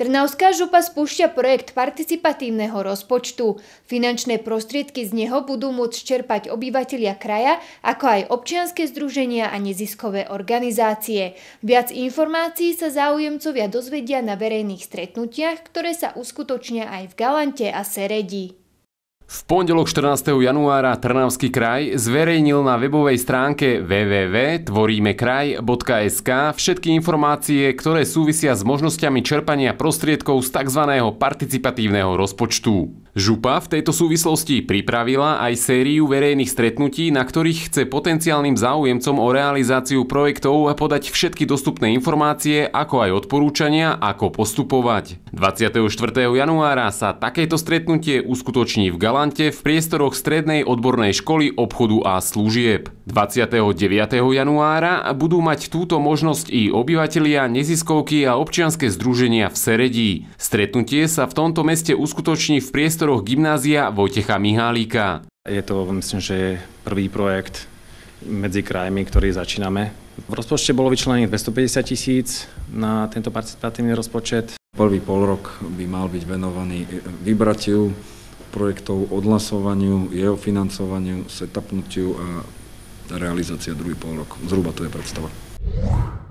Trnavská župa spúšťa projekt participatívneho rozpočtu. Finančné prostriedky z neho budú môcť čerpať obyvatelia kraja, ako aj občianske združenia a neziskové organizácie. Viac informácií sa záujemcovia dozvedia na verejných stretnutiach, ktoré sa uskutočnia aj v Galante a Seredi. V pondelok 14. januára Trnavský kraj zverejnil na webovej stránke www.tvorimekraj.sk všetky informácie, ktoré súvisia s možnosťami čerpania prostriedkov z tzv. Participatívneho rozpočtu. Župa v tejto súvislosti pripravila aj sériu verejných stretnutí, na ktorých chce potenciálnym záujemcom o realizáciu projektov podať všetky dostupné informácie, ako aj odporúčania, ako postupovať. 24. januára sa takéto stretnutie uskutoční v Galante v priestoroch Strednej odbornej školy obchodu a služieb. 29. januára budú mať túto možnosť i obyvatelia, neziskovky a občianske združenia v Seredi. Stretnutie sa v tomto meste uskutoční v priestoroch gymnázia Vojtecha Mihálika. Je to, myslím, že je prvý projekt medzi krajmi, ktorý začíname. V rozpočte bolo vyčlenených 250 000 na tento participatívny rozpočet. Prvý polrok by mal byť venovaný vybratiu projektov, odhlasovaniu, jeho financovaniu, setupnutiu a realizácia druhý polrok. Zhruba to je predstava.